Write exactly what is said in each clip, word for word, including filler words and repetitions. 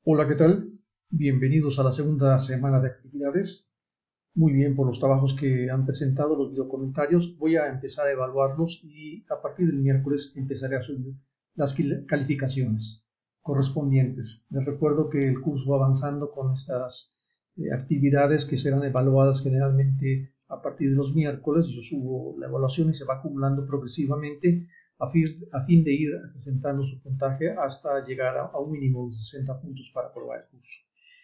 Hola, ¿qué tal? Bienvenidos a la segunda semana de actividades. Muy bien por los trabajos que han presentado, los videocomentarios. Voy a empezar a evaluarlos y a partir del miércoles empezaré a subir las calificaciones correspondientes. Les recuerdo que el curso va avanzando con estas eh, actividades que serán evaluadas generalmente a partir de los miércoles. Yo subo la evaluación y se va acumulando progresivamente a fin, a fin de ir presentando su puntaje hasta llegar a, a un mínimo de sesenta puntos para aprobar el curso.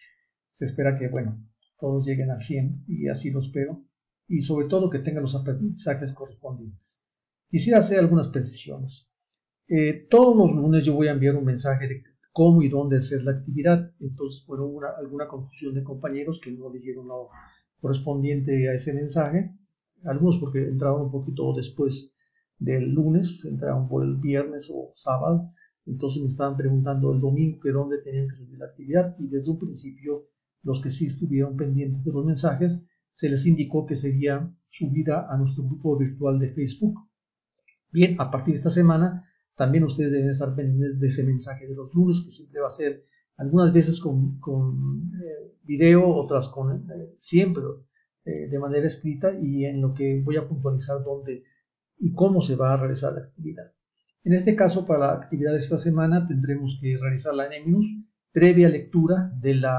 Se espera que, bueno, todos lleguen al cien y así lo espero, y sobre todo que tengan los aprendizajes correspondientes. Quisiera hacer algunas precisiones. Eh, todos los lunes yo voy a enviar un mensaje de cómo y dónde hacer la actividad. Entonces, bueno, hubo una, alguna confusión de compañeros que no leyeron lo correspondiente a ese mensaje, algunos porque entraron un poquito después del lunes, entraron por el viernes o sábado, entonces me estaban preguntando el domingo que dónde tenían que subir la actividad, y desde un principio los que sí estuvieron pendientes de los mensajes se les indicó que sería subida a nuestro grupo virtual de Facebook. Bien, a partir de esta semana también ustedes deben estar pendientes de ese mensaje de los lunes, que siempre va a ser algunas veces con, con eh, video, otras con eh, siempre eh, de manera escrita, y en lo que voy a puntualizar dónde y cómo se va a realizar la actividad. En este caso, para la actividad de esta semana tendremos que realizarla en Eminus, previa lectura de la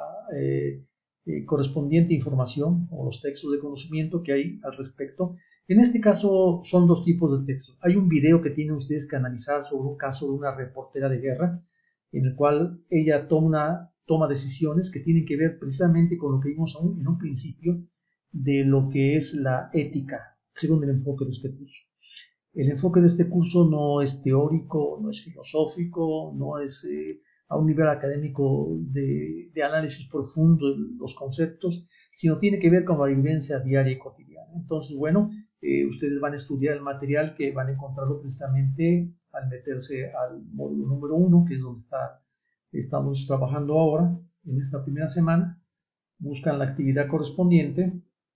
eh, eh, correspondiente información o los textos de conocimiento que hay al respecto. En este caso son dos tipos de textos. Hay un video que tienen ustedes que analizar sobre un caso de una reportera de guerra, en el cual ella toma, una, toma decisiones que tienen que ver precisamente con lo que vimos aún en un principio de lo que es la ética, según el enfoque de este curso. El enfoque de este curso no es teórico, no es filosófico, no es eh, a un nivel académico de, de análisis profundo de los conceptos, sino tiene que ver con la vivencia diaria y cotidiana. Entonces, bueno, eh, ustedes van a estudiar el material que van a encontrarlo precisamente al meterse al módulo número uno, que es donde está, estamos trabajando ahora, en esta primera semana. Buscan la actividad correspondiente.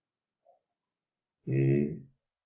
Eh,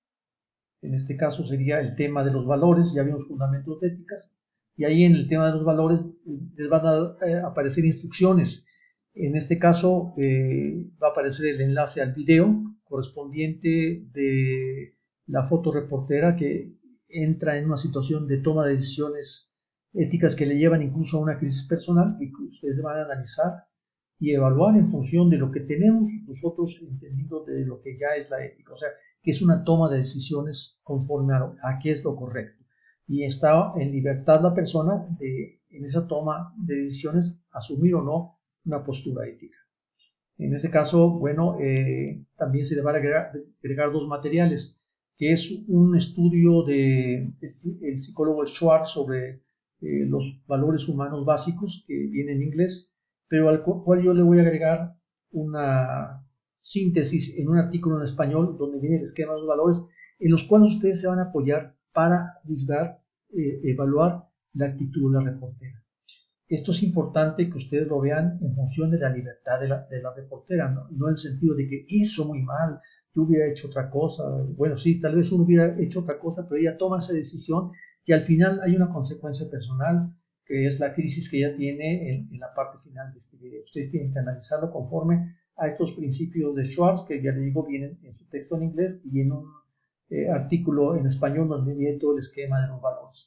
En este caso sería el tema de los valores, ya vimos fundamentos de éticas, y ahí en el tema de los valores les van a eh, aparecer instrucciones. En este caso eh, va a aparecer el enlace al video correspondiente de la fotoreportera que entra en una situación de toma de decisiones éticas que le llevan incluso a una crisis personal, y que ustedes van a analizar y evaluar en función de lo que tenemos nosotros entendido de lo que ya es la ética. O sea, que es una toma de decisiones conforme a, a qué es lo correcto. Y está en libertad la persona de, en esa toma de decisiones, asumir o no una postura ética. En ese caso, bueno, eh, también se le va a agregar, agregar dos materiales, que es un estudio de el psicólogo Schwartz sobre eh, los valores humanos básicos, que viene en inglés, pero al cual yo le voy a agregar una síntesis en un artículo en español donde viene el esquema de los valores, en los cuales ustedes se van a apoyar para juzgar, eh, evaluar la actitud de la reportera. Esto es importante que ustedes lo vean en función de la libertad de la, de la reportera, ¿no? No en el sentido de que hizo muy mal, yo hubiera hecho otra cosa. Bueno, sí, tal vez uno hubiera hecho otra cosa, pero ella toma esa decisión que al final hay una consecuencia personal, que es la crisis que ella tiene en, en la parte final de este video. Ustedes tienen que analizarlo conforme a estos principios de Schwartz, que ya les digo, vienen en su texto en inglés y en un eh, artículo en español donde viene todo el esquema de los valores.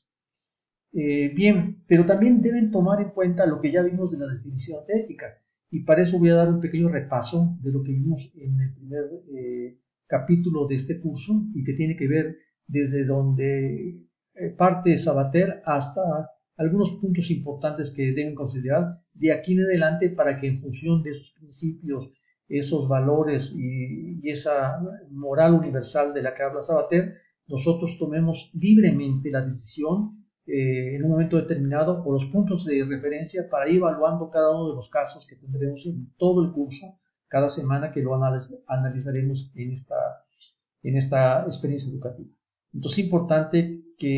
Eh, bien, pero también deben tomar en cuenta lo que ya vimos de la definición de ética, y para eso voy a dar un pequeño repaso de lo que vimos en el primer eh, capítulo de este curso, y que tiene que ver desde donde eh, parte Sabater hasta algunos puntos importantes que deben considerar de aquí en adelante, para que en función de esos principios, esos valores y, y esa moral universal de la que habla Sabater, nosotros tomemos libremente la decisión Eh, en un momento determinado, o los puntos de referencia para ir evaluando cada uno de los casos que tendremos en todo el curso, cada semana que lo analiz analizaremos en esta, en esta experiencia educativa. Entonces es importante que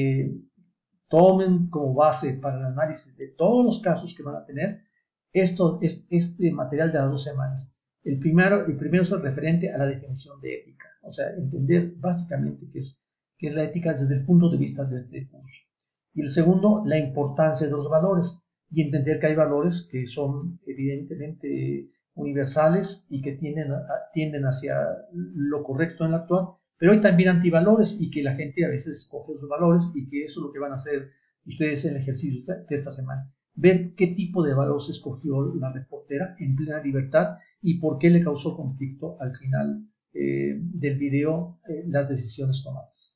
tomen como base para el análisis de todos los casos que van a tener esto, este material de las dos semanas. El primero, el primero es el referente a la definición de ética, o sea, entender básicamente qué es, qué es la ética desde el punto de vista de este curso. Y el segundo, la importancia de los valores. y entender que hay valores que son evidentemente universales y que tienden, a, tienden hacia lo correcto en el actuar, pero hay también antivalores y que la gente a veces escoge esos valores y que eso es lo que van a hacer ustedes en el ejercicio de esta semana. Ver qué tipo de valores escogió la reportera en plena libertad y por qué le causó conflicto al final eh, del video eh, las decisiones tomadas.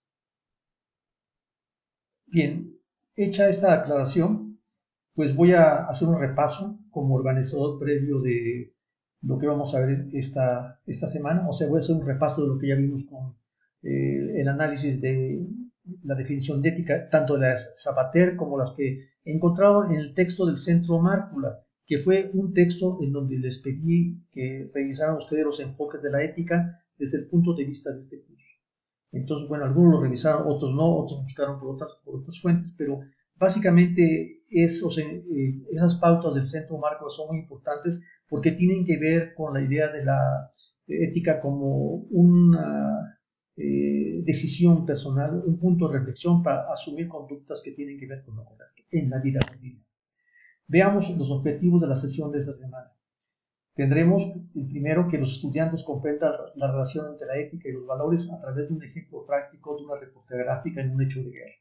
Bien, hecha esta aclaración, pues voy a hacer un repaso como organizador previo de lo que vamos a ver esta, esta semana. O sea, voy a hacer un repaso de lo que ya vimos con eh, el análisis de la definición de ética, tanto de las Sabater como las que he encontrado en el texto del Centro Márcula, que fue un texto en donde les pedí que revisaran ustedes los enfoques de la ética desde el punto de vista de este curso. Entonces, bueno, algunos lo revisaron, otros no, otros buscaron por otras, por otras fuentes, pero básicamente esos, eh, esas pautas del Centro Márcula son muy importantes porque tienen que ver con la idea de la ética como una eh, decisión personal, un punto de reflexión para asumir conductas que tienen que ver con lo correcto en la vida cotidiana. Veamos los objetivos de la sesión de esta semana. Tendremos el primero, que los estudiantes comprendan la relación entre la ética y los valores a través de un ejemplo práctico de una reportera gráfica en un hecho de guerra.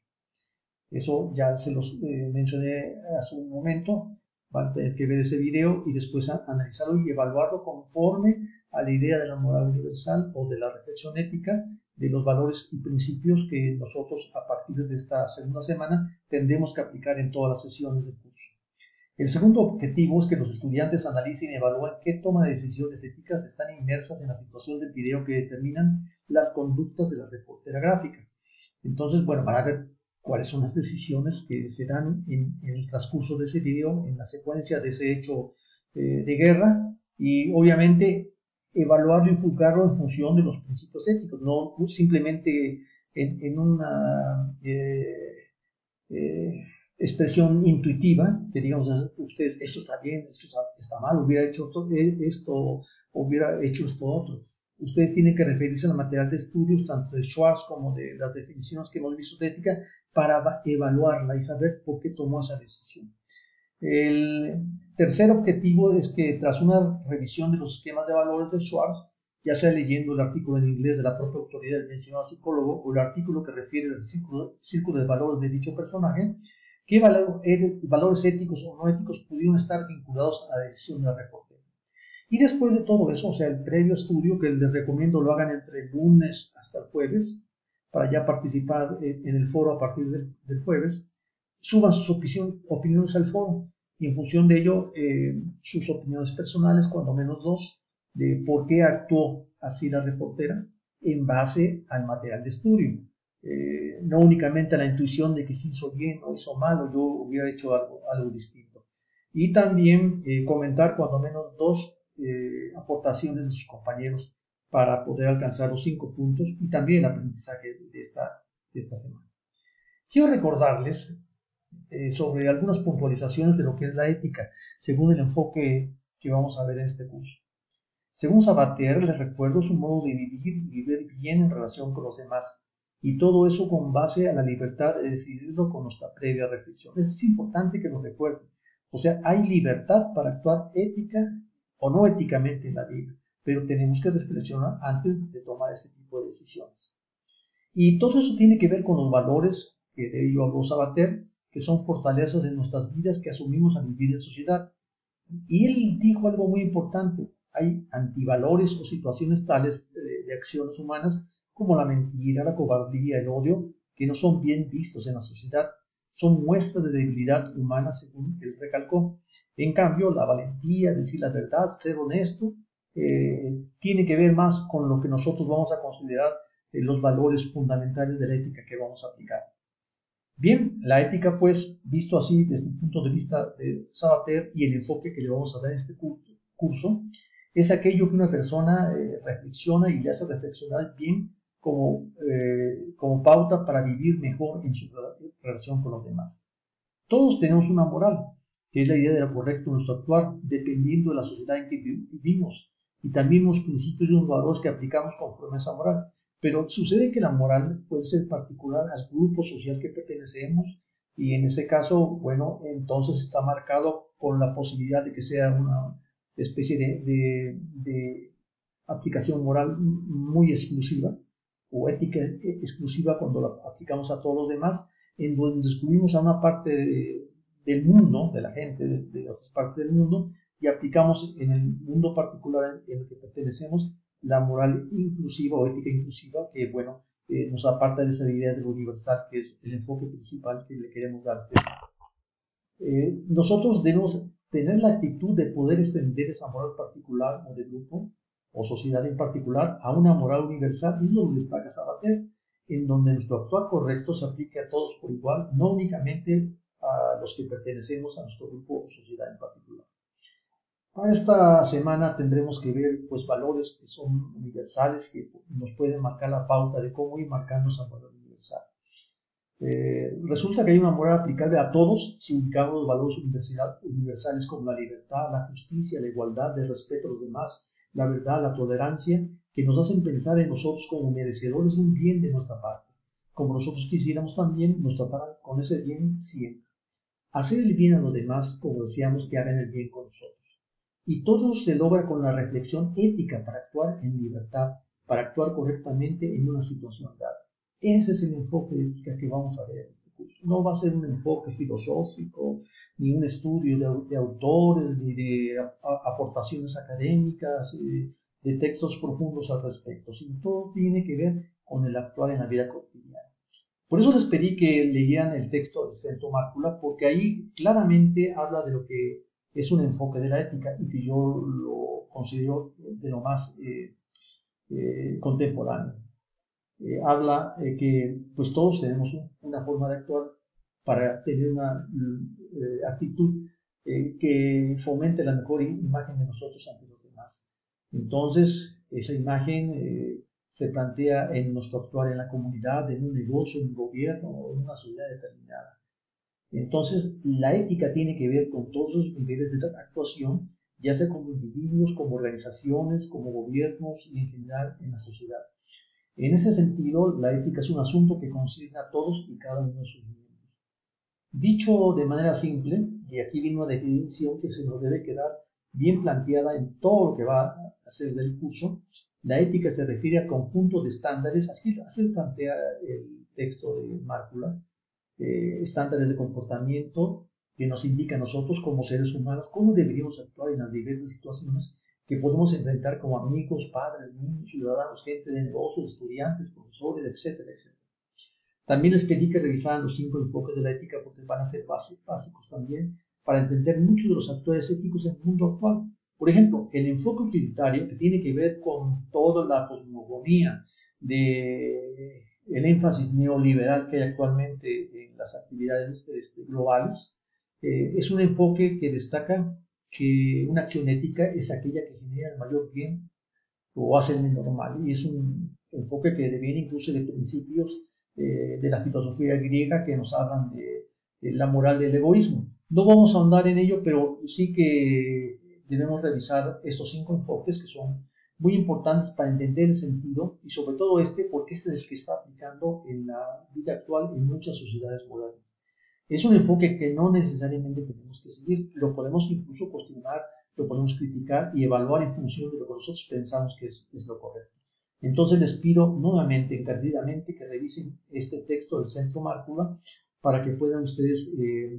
Eso ya se los eh, mencioné hace un momento. Van a tener que ver ese video y después a, analizarlo y evaluarlo conforme a la idea de la moral universal o de la reflexión ética, de los valores y principios que nosotros a partir de esta segunda semana tendremos que aplicar en todas las sesiones del curso. El segundo objetivo es que los estudiantes analicen y evalúen qué toma de decisiones éticas están inmersas en la situación del video que determinan las conductas de la reportera gráfica. Entonces, bueno, van a ver cuáles son las decisiones que se dan en, en el transcurso de ese video, en la secuencia de ese hecho eh, de guerra, y obviamente evaluarlo y juzgarlo en función de los principios éticos, no simplemente en, en una eh, eh, expresión intuitiva, que digamos, ustedes, esto está bien, esto está, está mal, hubiera hecho esto, hubiera hecho esto otro. Ustedes tienen que referirse al material de estudios, tanto de Schwartz como de las definiciones que hemos visto de ética, para evaluarla y saber por qué tomó esa decisión. El tercer objetivo es que tras una revisión de los esquemas de valores de Schwartz, ya sea leyendo el artículo en inglés de la propia autoridad del mencionado psicólogo o el artículo que refiere al círculo, círculo de valores de dicho personaje, qué valor, valores éticos o no éticos pudieron estar vinculados a la decisión de la reportera. Y después de todo eso, o sea, el previo estudio, que les recomiendo lo hagan entre el lunes hasta el jueves, para ya participar en el foro a partir del, del jueves, suban sus opinión, opiniones al foro y en función de ello eh, sus opiniones personales, cuando menos dos, de por qué actuó así la reportera en base al material de estudio. Eh, no únicamente a la intuición de que si hizo bien o hizo mal o yo hubiera hecho algo, algo distinto. Y también eh, comentar cuando menos dos eh, aportaciones de sus compañeros para poder alcanzar los cinco puntos y también el aprendizaje de esta, de esta semana. Quiero recordarles eh, sobre algunas puntualizaciones de lo que es la ética, según el enfoque que vamos a ver en este curso. Según Sabater, les recuerdo, es un modo de vivir y vivir bien en relación con los demás, y todo eso con base a la libertad de decidirlo con nuestra previa reflexión. Eso es importante que lo recuerden. O sea, hay libertad para actuar ética o no éticamente en la vida, pero tenemos que reflexionar antes de tomar este tipo de decisiones. Y todo eso tiene que ver con los valores, que de ello habló Sabater, que son fortalezas de nuestras vidas que asumimos al vivir en sociedad. Y él dijo algo muy importante: hay antivalores o situaciones tales de, de acciones humanas como la mentira, la cobardía, el odio, que no son bien vistos en la sociedad, son muestras de debilidad humana, según él recalcó. En cambio, la valentía, decir la verdad, ser honesto, eh, tiene que ver más con lo que nosotros vamos a considerar eh, los valores fundamentales de la ética que vamos a aplicar. Bien, la ética, pues, visto así desde el punto de vista de Sabater y el enfoque que le vamos a dar en este curso, es aquello que una persona eh, reflexiona y le hace reflexionar bien como, eh, como pauta para vivir mejor en su relación con los demás. Todos tenemos una moral, que es la idea de lo correcto en nuestro actuar, dependiendo de la sociedad en que vivimos, y también los principios y los valores que aplicamos conforme a esa moral. Pero sucede que la moral puede ser particular al grupo social que pertenecemos, Y en ese caso, bueno, entonces está marcado con la posibilidad de que sea una especie de, de, de aplicación moral muy exclusiva o ética exclusiva cuando la aplicamos a todos los demás, en donde descubrimos a una parte de, del mundo, de la gente de, de otras partes del mundo, y aplicamos en el mundo particular en el que pertenecemos la moral inclusiva o ética inclusiva, que bueno, eh, nos aparta de esa idea de lo universal, que es el enfoque principal que le queremos dar a este tema. Eh, nosotros debemos tener la actitud de poder extender esa moral particular o de grupo o sociedad en particular a una moral universal, y es lo que destaca Sabater, en donde nuestro actuar correcto se aplique a todos por igual, no únicamente a los que pertenecemos a nuestro grupo o sociedad en particular. Para esta semana tendremos que ver pues valores que son universales, que nos pueden marcar la pauta de cómo ir marcando esa moral universal. Eh, resulta que hay una moral aplicable a todos si ubicamos los valores universales como la libertad, la justicia, la igualdad, el respeto a los demás, la verdad, la tolerancia, que nos hacen pensar en nosotros como merecedores de un bien de nuestra parte, como nosotros quisiéramos también nos trataran con ese bien siempre. Hacer el bien a los demás como deseamos que hagan el bien con nosotros. Y todo se logra con la reflexión ética para actuar en libertad, para actuar correctamente en una situación dada. Ese es el enfoque de ética que vamos a ver en este curso. No va a ser un enfoque filosófico, ni un estudio de, de autores, ni de a, a, aportaciones académicas, eh, de textos profundos al respecto, sino todo tiene que ver con el actuar en la vida cotidiana. Por eso les pedí que leyeran el texto del Centro Mácula, porque ahí claramente habla de lo que es un enfoque de la ética y que yo lo considero de lo más eh, eh, contemporáneo. Eh, habla eh, que pues todos tenemos un, una forma de actuar para tener una eh, actitud eh, que fomente la mejor imagen de nosotros ante los demás. Entonces, esa imagen eh, se plantea en nuestro actuar en la comunidad, en un negocio, en un gobierno o en una sociedad determinada. Entonces, la ética tiene que ver con todos los niveles de actuación, ya sea como individuos, como organizaciones, como gobiernos y en general en la sociedad. En ese sentido, la ética es un asunto que concierne a todos y cada uno de sus miembros. Dicho de manera simple, y aquí viene una definición que se nos debe quedar bien planteada en todo lo que va a ser del curso, la ética se refiere al conjunto de estándares, así, así plantea el texto de Mácula, eh, estándares de comportamiento que nos indican a nosotros como seres humanos cómo deberíamos actuar en las diversas situaciones que podemos enfrentar como amigos, padres, niños, ciudadanos, gente de negocios, estudiantes, profesores, etcétera, etcétera. También les pedí que revisaran los cinco enfoques de la ética porque van a ser básicos también para entender muchos de los actores éticos en el mundo actual. Por ejemplo, el enfoque utilitario, que tiene que ver con toda la cosmogonía de el énfasis neoliberal que hay actualmente en las actividades este, globales, eh, es un enfoque que destaca que una acción ética es aquella que genera el mayor bien o hace el menor mal, y es un enfoque que deviene incluso de principios eh, de la filosofía griega que nos hablan de, de la moral del egoísmo. No vamos a ahondar en ello, pero sí que debemos revisar esos cinco enfoques que son muy importantes para entender el sentido y sobre todo este, porque este es el que está aplicando en la vida actual en muchas sociedades modernas. Es un enfoque que no necesariamente tenemos que seguir, lo podemos incluso cuestionar, lo podemos criticar y evaluar en función de lo que nosotros pensamos que es, es lo correcto. Entonces les pido nuevamente, encarecidamente, que revisen este texto del Centro Mácula para que puedan ustedes eh,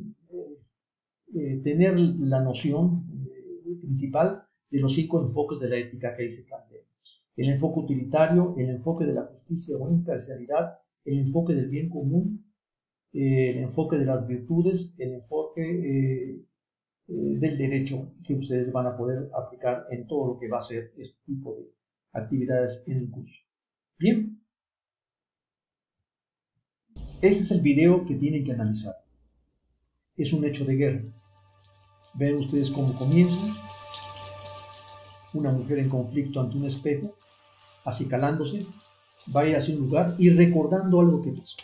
eh, tener la noción eh, principal de los cinco enfoques de la ética que ahí se plantean. El enfoque utilitario, el enfoque de la justicia o imparcialidad, el enfoque del bien común, eh, el enfoque de las virtudes, el enfoque eh, eh, del derecho que ustedes van a poder aplicar en todo lo que va a ser este tipo de actividades en el curso. Bien, ese es el video que tienen que analizar. Es un hecho de guerra. Ven ustedes cómo comienza. Una mujer en conflicto ante un espejo, acicalándose, va a ir hacia un lugar y recordando algo que pasó.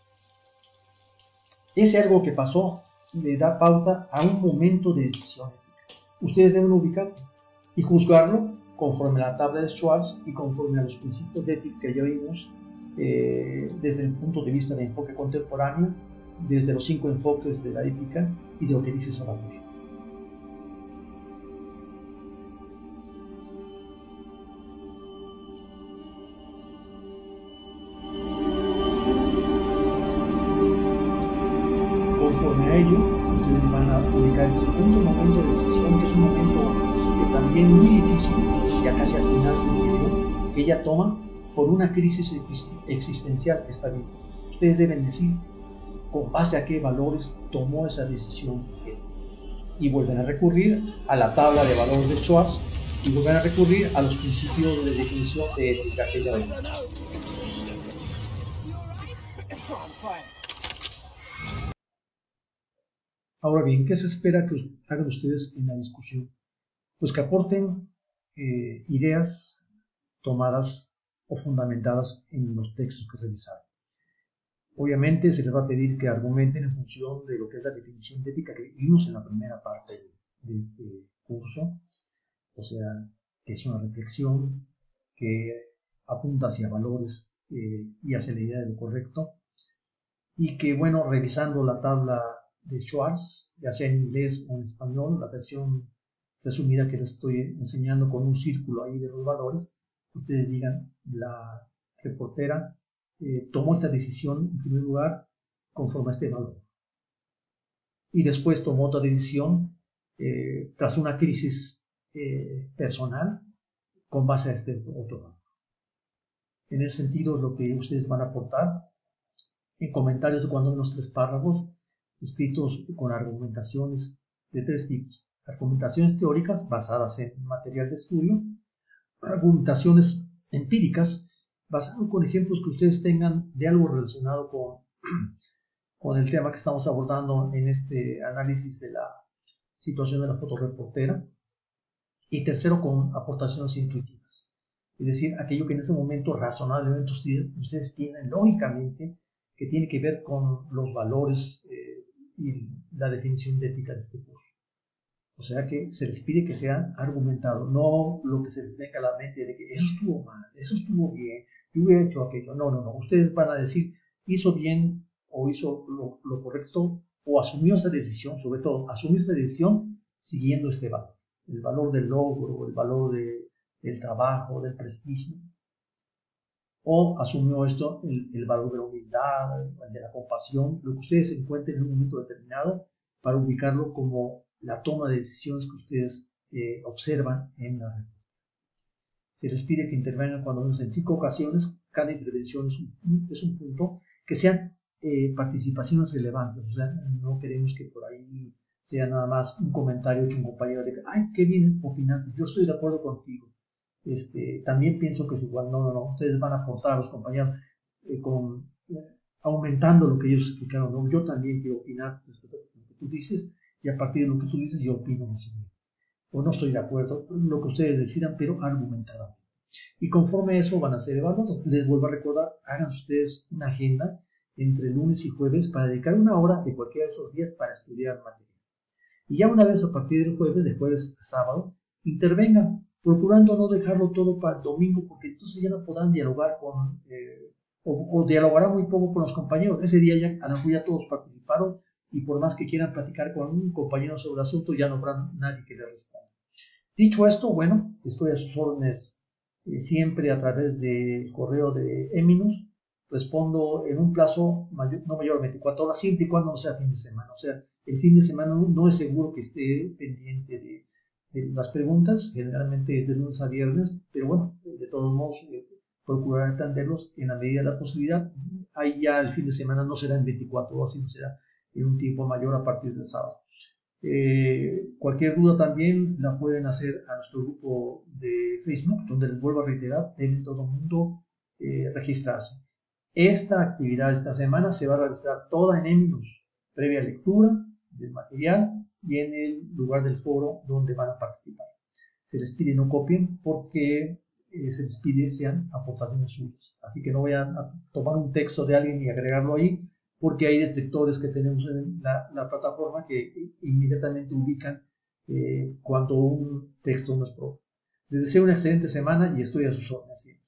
Ese algo que pasó le da pauta a un momento de decisión. Ustedes deben ubicarlo y juzgarlo conforme a la tabla de Schwartz y conforme a los principios de ética que ya vimos eh, desde el punto de vista de enfoque contemporáneo desde los cinco enfoques de la ética y de lo que dice Zaragoza. Conforme a ello, ustedes van a ubicar el segundo momento de decisión, que es un momento que también muy difícil, ya casi al final del video, que ella toma por una crisis existencial que está viviendo. Ustedes deben decir con base a qué valores tomó esa decisión y vuelven a recurrir a la tabla de valores de Schwartz y vuelven a recurrir a los principios de definición de ética que ella ven. Ahora bien, ¿qué se espera que hagan ustedes en la discusión? Pues que aporten eh, ideas tomadas o fundamentadas en los textos que revisaron. Obviamente se les va a pedir que argumenten en función de lo que es la definición de ética que vimos en la primera parte de este curso, o sea, que es una reflexión que apunta hacia valores eh, y hacia la idea de lo correcto, y que, bueno, revisando la tabla de Schwartz, ya sea en inglés o en español, la versión resumida que les estoy enseñando con un círculo ahí de los valores, ustedes digan, la reportera eh, tomó esta decisión en primer lugar conforme a este valor. Y después tomó otra decisión eh, tras una crisis eh, personal con base a este otro valor. En ese sentido, lo que ustedes van a aportar en comentarios de cuando menos tres párrafos escritos con argumentaciones de tres tipos. Argumentaciones teóricas basadas en material de estudio, argumentaciones empíricas basadas con ejemplos que ustedes tengan de algo relacionado con, con el tema que estamos abordando en este análisis de la situación de la fotoreportera. Y tercero, con aportaciones intuitivas. Es decir, aquello que en ese momento razonablemente ustedes, ustedes piensan lógicamente que tiene que ver con los valores eh, y la definición de ética de este curso. O sea que se les pide que sea argumentado, no lo que se les venga a la mente de que eso estuvo mal, eso estuvo bien, yo hubiera hecho aquello. No, no, no. Ustedes van a decir, hizo bien o hizo lo, lo correcto o asumió esa decisión, sobre todo, asumió esa decisión siguiendo este valor. El valor del logro, el valor de, del trabajo, del prestigio. O asumió esto, el, el valor de la humildad, el de la compasión, lo que ustedes encuentren en un momento determinado para ubicarlo como la toma de decisiones que ustedes eh, observan en la red. Se les pide que intervengan cuando menos en cinco ocasiones, cada intervención es un, es un punto, que sean eh, participaciones relevantes, o sea, no queremos que por ahí sea nada más un comentario de un compañero de que, ay, qué bien opinaste, yo estoy de acuerdo contigo. Este, también pienso que es igual, no, no, no, ustedes van a aportar a los compañeros eh, con, eh, aumentando lo que ellos explicaron, ¿no? Yo también quiero opinar respecto a lo que tú dices y a partir de lo que tú dices yo opino lo siguiente, o no estoy de acuerdo, lo que ustedes decidan, pero argumentadamente. Y conforme a eso van a ser evaluados. Les vuelvo a recordar, hagan ustedes una agenda entre lunes y jueves para dedicar una hora de cualquiera de esos días para estudiar material. Y ya una vez a partir del jueves, de jueves a sábado, intervengan, procurando no dejarlo todo para el domingo, porque entonces ya no podrán dialogar con, eh, o, o dialogarán muy poco con los compañeros. Ese día ya, a lo mejor ya todos participaron, y por más que quieran platicar con un compañero sobre el asunto, ya no habrá nadie que les responda. Dicho esto, bueno, estoy a sus órdenes eh, siempre a través del correo de Eminus. Respondo en un plazo mayor, no mayor a veinticuatro horas, siempre y cuando no sea fin de semana. O sea, el fin de semana no, no es seguro que esté pendiente de, de las preguntas, generalmente es de lunes a viernes, pero bueno, de todos modos, eh, procurar atenderlos en la medida de la posibilidad. Ahí ya el fin de semana no será en veinticuatro horas, sino será en un tiempo mayor a partir del sábado. Eh, cualquier duda también la pueden hacer a nuestro grupo de Facebook, donde les vuelvo a reiterar, deben todo el mundo eh, registrarse. Esta actividad esta semana se va a realizar toda en Eminus, previa lectura del material y en el lugar del foro donde van a participar. Se les pide no copien porque eh, se les pide sean aportaciones suyas. Así que no vayan a tomar un texto de alguien y agregarlo ahí, porque hay detectores que tenemos en la, la plataforma que inmediatamente ubican eh, cuando un texto no es propio. Les deseo una excelente semana y estoy a sus órdenes.